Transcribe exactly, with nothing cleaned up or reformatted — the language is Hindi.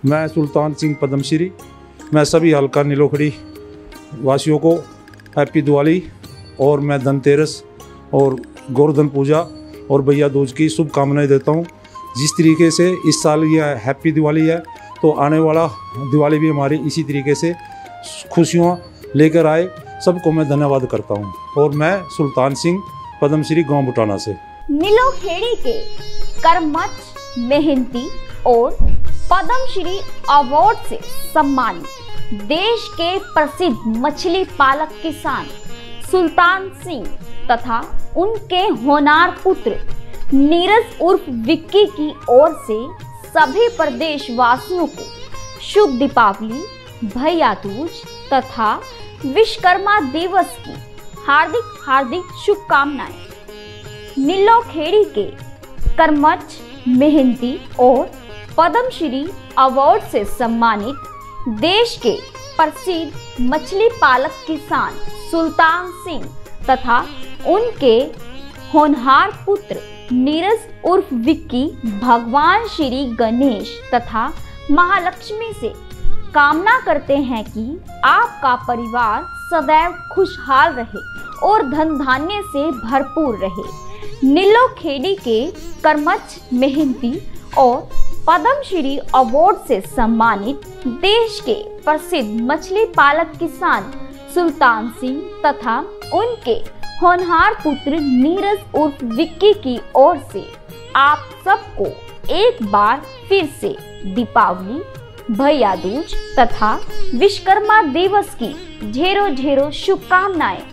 मैं सुल्तान सिंह पद्मश्री, मैं सभी हल्का नीलोखड़ी वासियों को हैप्पी दिवाली और मैं धनतेरस और गोवर्धन पूजा और भैया दूज की शुभकामनाएं देता हूं। जिस तरीके से इस साल यह हैप्पी दिवाली है तो आने वाला दिवाली भी हमारी इसी तरीके से खुशियाँ लेकर आए। सबको मैं धन्यवाद करता हूं। और मैं सुल्तान सिंह पद्मश्री गांव बुटाना से नीलोखेड़ी के कर्मठ, मेहनती और पद्मश्री अवार्ड से सम्मानित देश के प्रसिद्ध मछली पालक किसान सुल्तान सिंह तथा उनके होनार पुत्र नीरज उर्फ विक्की की ओर से सभी प्रदेश वासियों को शुभ दीपावली, भैया दूज तथा विश्वकर्मा दिवस की हार्दिक हार्दिक शुभकामनाएं। नीलोखेड़ी के कर्मठ, मेहनती और पद्मश्री अवार्ड से सम्मानित देश के प्रसिद्ध मछली पालक किसान सुल्तान सिंह तथा उनके होनहार पुत्र नीरज उर्फ विक्की भगवान श्री गणेश तथा महालक्ष्मी से कामना करते हैं कि आपका परिवार सदैव खुशहाल रहे और धन धान्य से भरपूर रहे। नीलोखेड़ी के कर्मठ, मेहनती और पद्मश्री अवार्ड से सम्मानित देश के प्रसिद्ध मछली पालक किसान सुल्तान सिंह तथा उनके होनहार पुत्र नीरज उर्फ विक्की की ओर से आप सबको एक बार फिर से दीपावली, भैया दूज तथा विश्वकर्मा दिवस की ढेरों ढेरों शुभकामनाएं।